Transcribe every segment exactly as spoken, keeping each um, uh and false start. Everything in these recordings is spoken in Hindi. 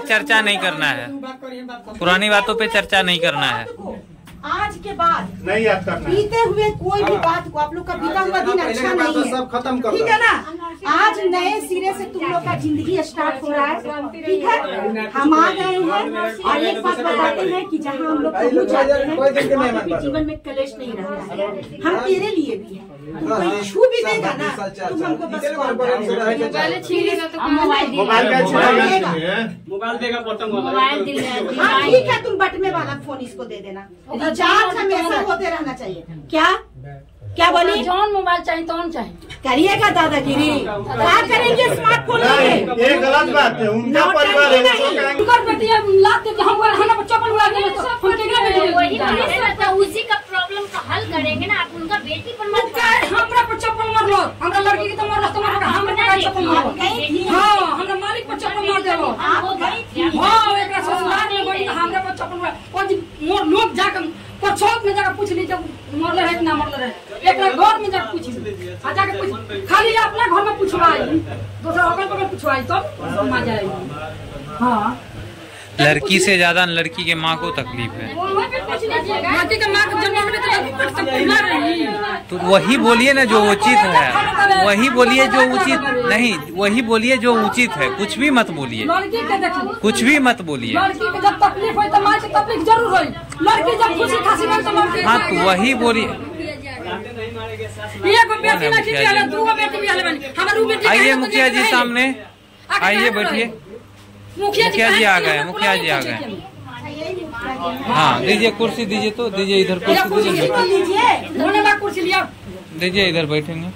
चर्चा नहीं करना है, पुरानी बातों पे चर्चा नहीं करना है। आज के बाद नहीं याद करना, बीते हुए कोई भी बात को, आप लोग का बीता हुआ दिन अच्छा नहीं है, सब खत्म कर, ठीक है ना। आज नए सिरे से तुम लोग का जिंदगी स्टार्ट हो रहा है, ठीक है। हम आ गए हैं और एक बात बताते हैं कि जहाँ हम लोग पहुँच जाते हैं जीवन में कलेश नहीं रहता है। हम तेरे लिए भी है, कोई छू भी देगा ना तुम हमको बस मोबाइल देगा, मोबाइल ठीक है, तुम बटने वाला फोन इसको दे देना। रिचार्ज हमेशा होते रहना चाहिए। क्या क्या बोली? जौन मोबाइल चाहिए तौन चाहिए करिएगा दादागिरी, क्या करेंगे स्मार्टफोन लेके? ये गलत बात है, उनका परिवार है, उनका बेटिया लाते हम हना बच्चा पर उड़ा देंगे तो हम केकरा भेजेंगे? वही तो उसी का प्रॉब्लम का हल करेंगे ना। आप उनका बेटी पर मत कर, हमरा पर चप्पल मार लो, हमरा लड़की के तो मार लो, तुम्हारा हमरा पर चप्पल मार लो। हां, हमरा मालिक पर चप्पल मार देलो। हां, एकरा ससुराल में गई हमरा पर चप्पल मार। ओ मोर लोग जाकर पछोत में जाकर पूछ ली जब मरले है कि ना मरले है, एकरा घर में जाकर पूछ आ जाकर पूछ, खाली अपना घर में पूछवाई, दूसरा अगल बगल पूछवाई तो समझ जाएगी। हां, लड़की से ज्यादा लड़की के माँ को तकलीफ है। लड़की के माँ को जन्म में तो लड़की पर तकलीफ रही, तो वही बोलिए ना जो उचित है, वही बोलिए जो उचित नहीं, वही बोलिए जो उचित है, कुछ भी मत बोलिए, लड़की के देखिए कुछ भी मत बोलिए। लड़की के जब तकलीफ हो तो माँ की तकलीफ जरूर हो, लड़की जब खुशी खासी हो तो लड़की। हाँ, तो वही बोलिए। आइए मुखिया जी सामने, आइए बैठिए। मुखिया जी आ गए, मुखिया जी आ गए। हाँ, दीजिए कुर्सी, दीजिए तो दीजिए, इधर कुर्सी दीजिए, कुर्सी लिया दीजिए, इधर बैठेंगे।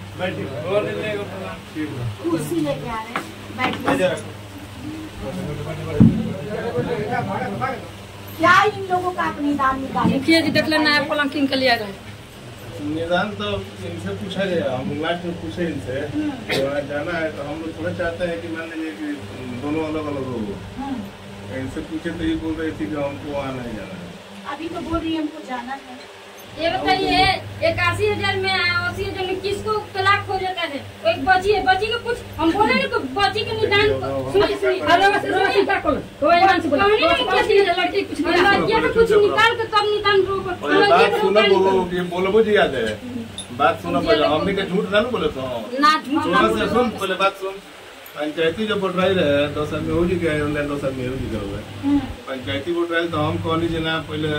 क्या इन लोगों का अपनी दान निकाले? मुखिया जी देख लेना है पलंग किन के लिए गए निदान तो इनसे पूछा जाए, हम लास्ट में पूछे इनसे जाना है तो हम लोग थोड़ा चाहते हैं कि मान लीजिए कि दोनों अलग अलग हो। इनसे पूछे तो ये बोल रही थी कि हमको वहाँ नहीं जाना है। अभी तो बोल रही है हमको जाना है। ये बताइए, इक्यासी हजार में अस्सी हजार में किसको तलाक हो जाता है? एक बची है, बची का कुछ हम बोले नहीं, बची के निदान सुनिए सुनिए लड़की कुछ कुछ निकाल के तब निदान बोलो जी याद है बात सुनो पहले, हमने के झूठ ना बोले तो ना झूठ से सुन पहले बात सुन। पंचायती जब वोट रही रहे दो साल में हो जी गए, ऑनलाइन दो साल में हो जी गए पंचायती वोट रही तो हम कहली जे ना पहले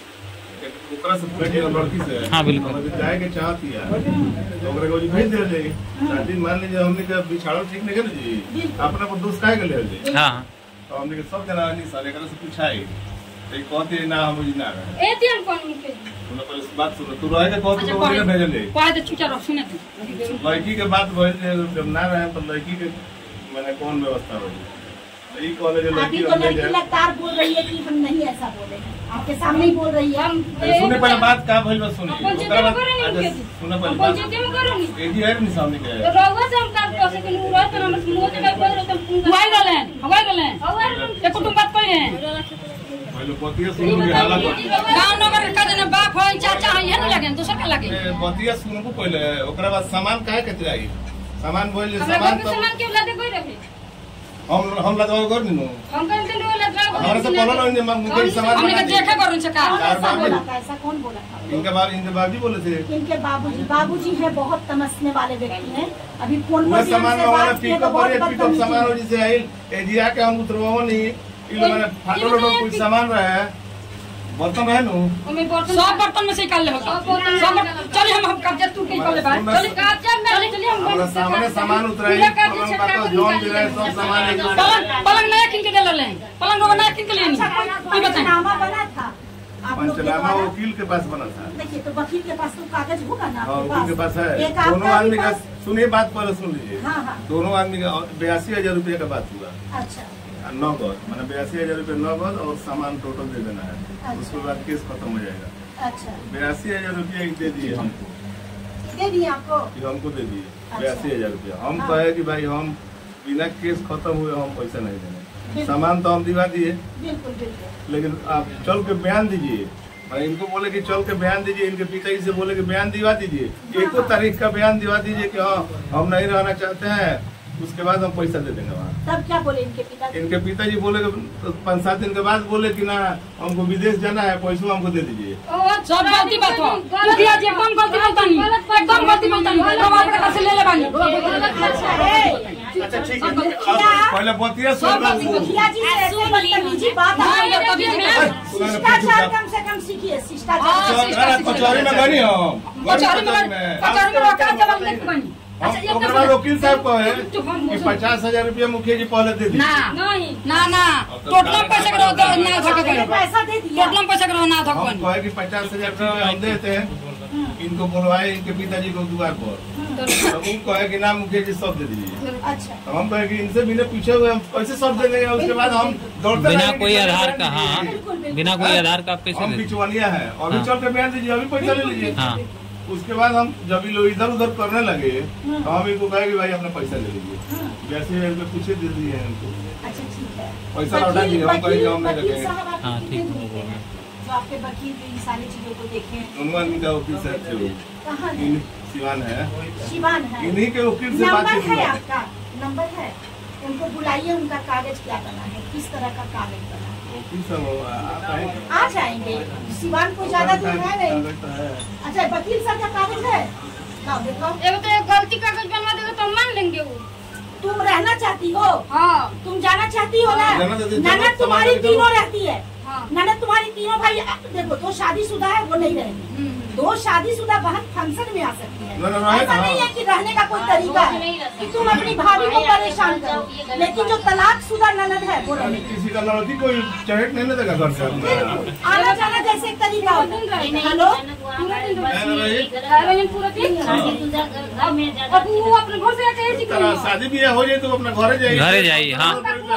ओकरा से पूछे लड़की से। हाँ बिल्कुल, जाए के चाहती है तो ओकरा को भेज दे जाए। शादी मान लीजिए हमने के बिछाड़ो ठीक नहीं करे जी, अपना पर दोस्त काहे के ले जी। हां, तो हमने के सब जना नहीं साले एकरा से पूछाई तो कहते ना हम जी ना रहे एटीएम कौन के सुनो पहले बात सुनो, तू रहे के कहते तो ओकरा भेज ले पाए तो चुचा रह सुने लड़की के बात भेज जब ना रहे तो लड़की के मैंने कौन व्यवस्था होगी। यही कॉलेज लड़की लगातार बोल रही है कि हम नहीं ऐसा बोले, आपके सामने ही बोल रही है। हम सुने पहले बात का भइल बस सुनिए, सुने पहले बात एडी है नहीं सामने के रोवा से हम काम कर सके नु रात हम मुंह से बोल रहे तुम हुआई गले हुआई गले ये कुटुंब बात कोई है पहले पतिया सुनो के हालत गांव नगर का जने बाप होई चाचा है न लगे दूसरा के लगे पतिया सुनो को पहले ओकरा बाद सामान काहे के आई सामान बोल जे सामान तो सामान क्यों लादे कोई रहे हम हम लगाओ कर नीनो हम कर के लगा हमारे से बोलो ना इनके मुझे सामान हमने देखे करूं छका ऐसा कौन बोला था? इनके बारे इनके बाबूजी बोले थे, इनके बाबूजी बाबूजी है बहुत तमसने वाले व्यक्ति हैं। अभी फोन पर सामान वाला पिकअप और ये पिकअप सामान हो जिसे आई एजिया के हम उतरवाओ नहीं इन मैंने फाटो लोटो कुछ सामान रहा है बर्तन है नु सब बर्तन में से निकाल ले होगा सब चलिए हम हम कब्जा टूट के निकाल ले बाहर चलिए कब्जा में चलिए हम सामने सामान उतराई पलंग का तो जोन दे रहे सब सामान पलंग पलंग नया किन के ले ले पलंग वो नया किन के लिए नहीं कोई बताइए नामा बना था पंचनामा वकील के पास बना था। देखिए तो वकील के पास तो कागज होगा ना वकील के पास है। दोनों आदमी का सुनिए बात पहले सुन लीजिए। दोनों आदमी का बयासी हजार रूपए का बात हुआ। अच्छा, नगद मैंने बयासी हजार रूपए नगद और सामान टोटल दे देना है। उसके बाद केस खत्म हो जाएगा। अच्छा, बयासी हजार रूपया दे दिए हमको, दे दिए आपको हमको दे दिए बयासी हजार रूपया। हम कहे कि भाई हम बिना केस खत्म हुए हम पैसा नहीं देंगे, सामान तो हम दिवा दिए बिल्कुल बिल्कुल, लेकिन आप चल के बयान दीजिए। मैं इनको बोले कि चल के बयान दीजिए, इनके पिताजी से बोले कि बयान दिवा दीजिए, एको तारीख का बयान दिवा दीजिए कि हाँ हम नहीं रहना चाहते हैं उसके बाद हम पैसा दे देंगे वहाँ। तब क्या बोले इनके पिताजी? इनके पिताजी बोले तो पाँच सात दिन के बाद बोले कि ना हमको विदेश जाना है, पैसा हमको दे दीजिए। सब गलती बात हो, मुखिया जी एकदम गलती बोलता नहीं, एकदम गलती बोलता नहीं, हम आपके पास ले ले बानी। अच्छा ठीक है, पहले बतिया सुन लो। मुखिया जी से ऐसे बदतमीजी बात शिष्टाचार कम से कम सीखिए, शिष्टाचार। कचौरी में बनी हम, कचौरी में कचौरी में रोका जवाब नहीं बनी। अच्छा वकील साहब को है कि पचास हजार रूपया मुखिया जी पहले दे दी। ना ना ना टोटल पैसा करो ना थक पैसा दे दिया, टोटल पैसा करो ना थक हम कहे कि पचास हजार रूपया हम देते हैं, इनको बुलवाए इनके पिताजी को द्वार पर, तो उनको है कि ना मुखिया जी सब दे दीजिए। अच्छा तो हम कहे कि इनसे बिना पूछे हुए हम कैसे सब दे देंगे? उसके बाद हम दौड़ते बिना कोई आधार का, हाँ बिना कोई आधार का पैसे हम बिचवालिया है, अभी चल के बयान दीजिए, अभी पैसा ले लीजिए। हाँ उसके बाद हम जब ये लोग इधर उधर करने लगे तो हम इनको कहे कि भाई अपना पैसा ले लीजिए, जैसे पूछे दे दिए हमको। अच्छा ठीक है, पैसा लौटा दीजिए, हम कहीं हम नहीं रखेंगे। हाँ ठीक है, जो आपके वकील जो इन सारी चीजों को देखे, उन्होंने का वकील साहब थे, कहाँ सिवान है, शिवान है, इन्हीं के वकील से नंबर बातचीत है हुआ। आपका नंबर है, उनको बुलाइए, उनका कागज क्या बना है, किस तरह का कागज बना है, वकील साहब आ जाएंगे। सिवान को ज्यादा दूर है नहीं। अच्छा वकील साहब का कागज है, लाओ देखो। एगो तो गलती कागज बनवा देगा तो मान लेंगे वो। तुम रहना चाहती हो, हाँ तुम जाना चाहती हो ना? ननद तुम्हारी तीनों रहती है, ननद तुम्हारी तीनों भाई देखो, दो शादीशुदा है वो नहीं रहेंगी, दो शादीशुदा बहन फंक्शन में आ सकती है। ऐसा नहीं है कि रहने का कोई तरीका है कि तुम अपनी भाभी को परेशान करो, लेकिन जो तलाकशुदा ननद है वो रहेगी। किसी का लड़की कोई चहेट नहीं देगा घर से, आना जाना जैसे एक तरीका होता है। हेलो पूरा दिन अब वो अपने घर से आके शादी भी हो जाए तो अपना घरे जाइए, घरे जाइए। हाँ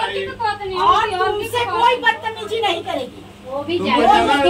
और तुमसे कोई बदतमीजी नहीं करेगी, वो भी कोई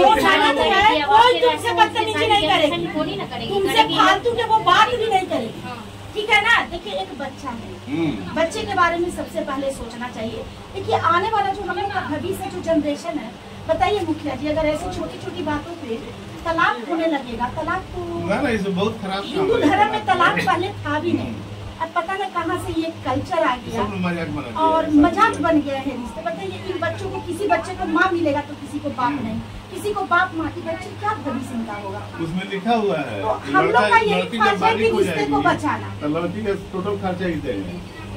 तुमसे बदतमीजी नहीं करेगी, तुमसे फालतू के वो बात भी नहीं करेगी, ठीक है ना? देखिए एक बच्चा है, बच्चे के बारे में सबसे पहले सोचना चाहिए। देखिए आने वाला जो हम लोग का भविष्य जो जनरेशन है, बताइए मुखिया जी, अगर ऐसी छोटी छोटी बातों पे तलाक होने लगेगा, तलाक तो ना ना इसे बहुत खराब हिंदू धर्म में तलाक पहले था भी नहीं, अब पता नहीं कहाँ से ये कल्चर आ गया और मजाक बन गया है रिश्ते। बताइए इन बच्चों को, किसी बच्चे को माँ मिलेगा तो किसी को बाप नहीं, किसी को बाप माँ की, बच्चे क्या भविष्य इनका होगा? उसमें लिखा हुआ है तो हम लोग का यही फर्ज है कि रिश्ते को बचाना। तो लड़की का टोटल खर्चा ही देंगे,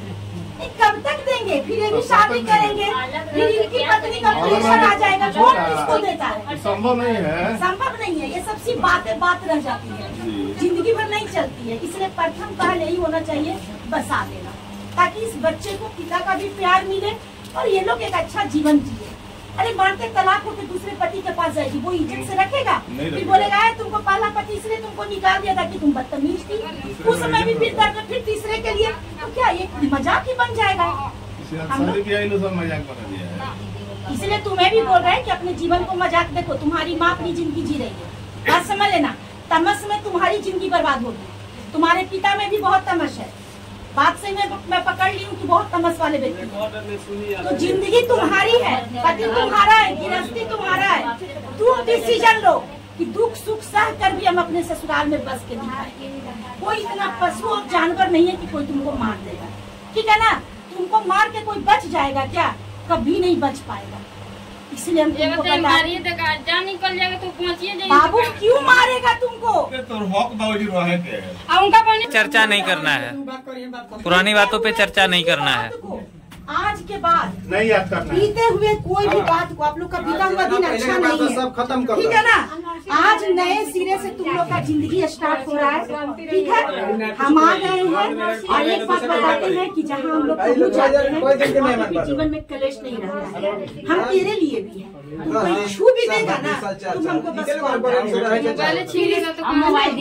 कब तक देंगे? फिर ये भी शादी करेंगे, फिर इनकी पत्नी का प्रेशर आ जाएगा, कौन किसको देता है? संभव नहीं है, संभव नहीं है, ये सबसी बातें बात रह जाती है, जिंदगी भर नहीं चलती है। इसलिए प्रथम पहल यही होना चाहिए, बसा देना, ताकि इस बच्चे को पिता का भी प्यार मिले और ये लोग एक अच्छा जीवन जिए। अरे मानते तलाक होकर दूसरे पति के पास जाएगी, वो इज्जत से रखेगा? फिर बोलेगा है तुमको पहला पति इसलिए तुमको निकाल दिया था कि तुम बदतमीज थी, उस समय भी फिर दर्द, फिर तीसरे के लिए, तो क्या ये मजाक ही बन जाएगा? हम लोग मजाक बना दिया है। इसलिए तुम्हें भी बोल रहे हैं कि अपने जीवन को मजाक देखो, तुम्हारी माँ अपनी जिंदगी जी रही है, बात समझ लेना। तमस में तुम्हारी जिंदगी बर्बाद होगी, तुम्हारे पिता में भी बहुत तमस है, बात से मैं मैं पकड़ ली हूँ कि बहुत तमस वाले व्यक्ति। तो जिंदगी तुम्हारी है, पति तुम्हारा है, गृहस्थी तुम्हारा है, तुम डिसीजन लो कि दुख सुख सह कर भी हम अपने ससुराल में बस के दिखाएंगे। कोई इतना पशु और जानवर नहीं है कि कोई तुमको मार देगा, ठीक है ना? तुमको मार के कोई बच जाएगा क्या? कभी नहीं बच पाएगा। इसलिए हम तुमको मारिए जान निकल जाएगा तो पहुँचिए जाइए। बाबू क्यों मारेगा तुमको? तो हक बाबूजी रहे थे, उनका पानी चर्चा नहीं करना है, पुरानी बातों पे चर्चा नहीं करना है। आज के बाद नहीं याद करना है, बीते हुए कोई भी बात को, आप लोग का बीता हुआ दिन अच्छा नहीं है, सब खत्म कर, ठीक है ना? आज नए सिरे से तुम लोग का जिंदगी स्टार्ट हो रहा है, ठीक है? हम आ गए हैं और एक बात बताते हैं कि जहाँ हम लोग पहुँच जाते हैं वहाँ पे जीवन में कलेश नहीं रहता है। हम तेरे लिए भी है, कोई छू भी देगा ना तुम हमको बस कॉल पहले छीनेगा तो मोबाइल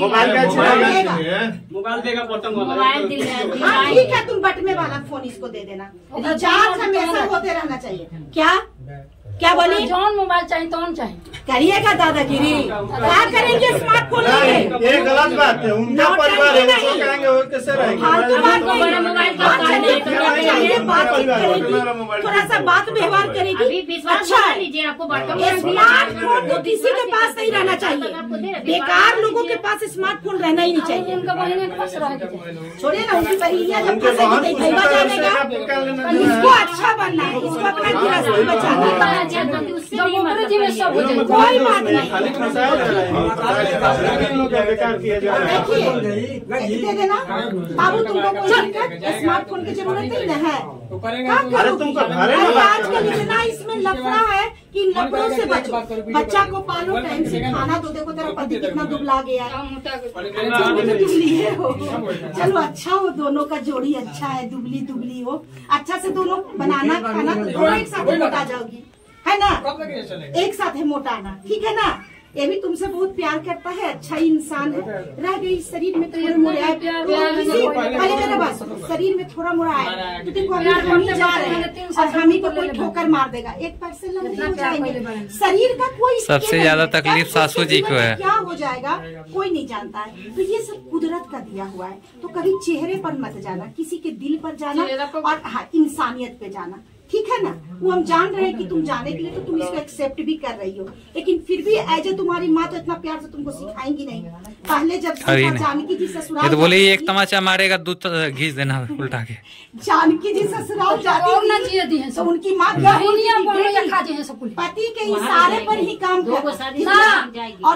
मोबाइल देगा बटन वाला, मोबाइल हाँ ठीक है, तुम बटमे वाला फोन इसको दे देना। रिचार्ज हमेशा होते रहना चाहिए। क्या क्या बोली? जौन मोबाइल चाहिए तौन चाहिए करिएगा दादागिरी, क्या करेंगे स्मार्टफोन लेके? ये गलत बात है, उनका परिवार है, वो कहेंगे वो कैसे रहेंगे? थोड़ा सा बात व्यवहार करेगी। अच्छा, स्मार्टफोन तो किसी के पास नहीं रहना चाहिए, बेकार लोगों के पास स्मार्टफोन रहना ही नहीं चाहिए। छोड़िए ना, उनकी बहनियाँ जब फंसेगी खैबा जानेगा। इसको अच्छा बनना है, इसको अपना गृहस्थी बचाना है, कोई बात नहीं। देखिए दे देना बाबू, तुमको स्मार्टफोन की जरूरत ही नहीं है। अरे तुमको आजकल इतना इसमें लफड़ा है कि इन लफड़ों से बचो, बच्चा को पालो, टाइम से खाना दो। देखो तेरा पति कितना दुबला गया है, तुम भी तो दुबली है हो। चलो अच्छा हो, दोनों का जोड़ी अच्छा है, दुबली दुबली हो, अच्छा से दोनों बनाना खाना तो दोनों एक साथ मोटा जाओगी, है ना? एक साथ है मोटाना, ठीक है ना? ये भी तुमसे बहुत प्यार करता है, अच्छा ही इंसान है। रह गई शरीर में थोड़ा मोड़ा है, पहले मेरा बात सुनो, शरीर में थोड़ा मोड़ा है तो देखो अभी हम ही जा रहे हैं और हम ही को कोई ठोकर मार देगा, एक पैर से लंबे हो जाएंगे। शरीर का कोई सबसे ज्यादा तकलीफ सासू जी को है, क्या हो जाएगा कोई नहीं जानता है। तो ये सब कुदरत का दिया हुआ है, तो कभी चेहरे पर मत जाना, किसी के दिल पर जाना और हाँ इंसानियत पे जाना, ठीक है ना? वो हम जान रहे हैं कि तुम जाने के लिए तो तुम इसको एक्सेप्ट भी कर रही हो, लेकिन फिर भी एज ए तुम्हारी माँ तो इतना प्यार से तुमको सिखाएंगी नहीं। पहले जब जानकी जी ससुराल, ये तो बोले एक तमाचा मारेगा दूध घींच देना उल्टा के। जानकी जी ससुराल जाती थी तो उनकी माँ पति के इशारे पर ही काम करती और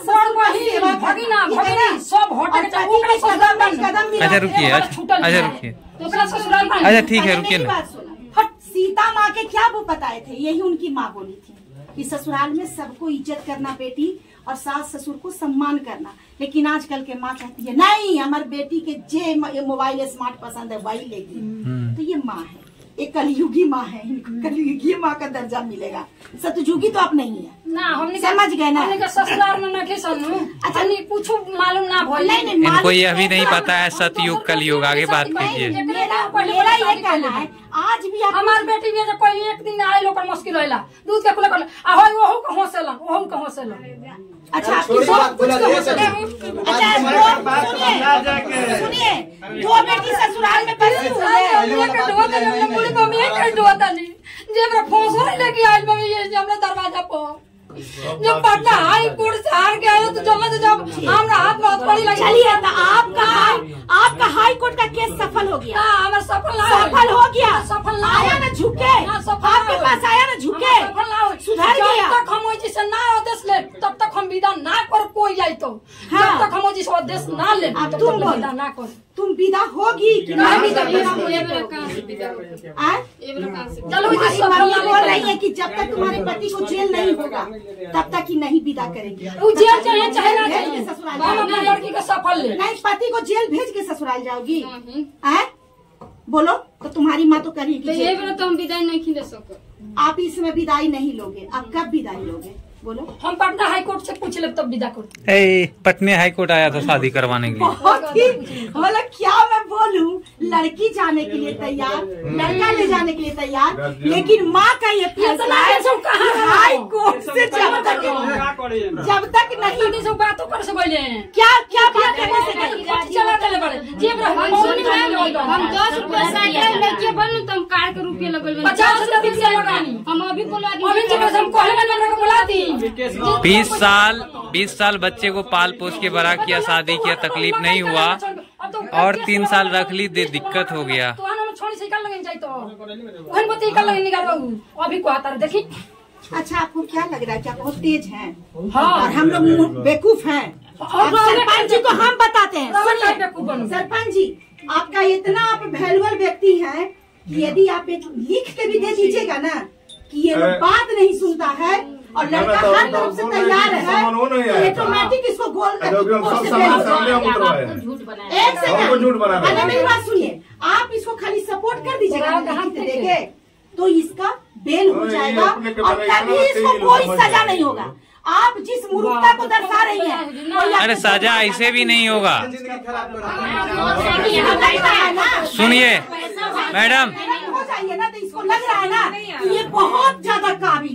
अच्छा रुकिए, अच्छा रुकिए, अच्छा ठीक है रुकिए ना। सीता माँ के क्या वो बताए थे, यही उनकी माँ बोली थी कि ससुराल में सबको इज्जत करना बेटी और सास ससुर को सम्मान करना। लेकिन आजकल के माँ कहती है नहीं, हमारी बेटी के जे मोबाइल स्मार्ट पसंद है वही लेगी। तो ये माँ है, एक कलयुगी माँ है, इनको कलयुगी माँ का दर्जा मिलेगा, सतयुगी तो अब नहीं है ना। हमने समझ गए ना? ससुराल में न सुनू, अच्छा नहीं कुछ मालूम ना भइल, नहीं नहीं इनको ये अभी नहीं पता है सतयुग कलयुग। आगे बात कीजिए। मेरा ये कहना है आज भी हमार बेटी में जब कोई एक दिन आए लोग मुश्किल होला दूध के खुला कर आ होई ओहू के हौसला ओहू के हौसला। अच्छा सुनिए, दो बेटी ससुराल में कैसी हुई है? जेबरा फोसर लेके आइल मम्मी ये हमरा दरवाजा पर जब पटना हाई कोर्ट से हार के आए तो जल्द से जब हमरा हाथ में हथकड़ी लगी। चलिए तो आपका आपका हाई कोर्ट का केस सफल हो गया। हां हमारा सफल सफल हो गया, सफल आया ना झुके, आपके पास आया ना झुके, सुधर गया। जब तक हम ओई से ना आदेश ले तब तक हम विदा ना कर कोई जाए तो जब तक हम ओई से आदेश ना ले तब तक विदा ना कर। तुम विदा होगी कि नहीं विदा चलो बोल रही है कि जब तक तुम्हारे पति को जेल नहीं होगा तब तक ही नहीं विदा करेगी। वो जेल चाहे चाहे ना चाहिए ससुराल हम अपनी लड़की का सफल ले नहीं, पति को जेल भेज के ससुराल जाओगी? हैं बोलो तो तुम्हारी माँ तो करेगी। ये वाला तो हम विदाई नहीं दे सको। आप इसमें विदाई नहीं लोगे, आप कब विदाई लोगे बोलो? हम पटना हाई कोर्ट से पूछ ले तब विदा कर। ए पटना हाई कोर्ट आया था शादी करवाने के लिए। बहुत ही मतलब क्या मैं बोलूं, लड़की जाने के लिए तैयार, लड़का ले जाने के लिए तैयार, लेकिन माँ का ये फैसला है हाई कोर्ट से जब तक जब तक नहीं सब बातों कर सकले क्या क्या बात करने से चला चले बड़े जेब हम दस रुपया साइकिल लेके बनू तुम कार के रुपये लगल पचास रुपया से लगानी हम अभी बोला अभी जब हम कहले में हमरा को बुला दी। बीस साल बीस साल बच्चे को पाल पोस के बड़ा किया, शादी किया, तकलीफ नहीं हुआ और तीन साल रख ली, दे दिक्कत हो गया। अभी को आता देखी। अच्छा आपको क्या लग रहा है, क्या बहुत तेज हैं? हाँ। और हम लोग बेवकूफ हैं। सरपंच जी को हम बताते हैं, सरपंच जी आपका इतना आप वैल्यूएबल व्यक्ति हैं कि यदि आप एक लिख के भी दे दीजिएगा ना कि ये बात नहीं सुनता है और लड़का हर तरफ से तैयार है, ऑटोमेटिक इसको गोल एक सेकंड मेरी बात सुनिए, आप इसको खाली सपोर्ट कर दीजिएगा देखे तो इसका बेल हो जाएगा और कभी इसको कोई सजा नहीं होगा। आप जिस मूर्खता को दर्शा रही हैं, अरे सजा ऐसे भी नहीं होगा। सुनिए मैडम, हो जाइए ना तो इसको लग रहा है ना कि ये बहुत ज्यादा काबिल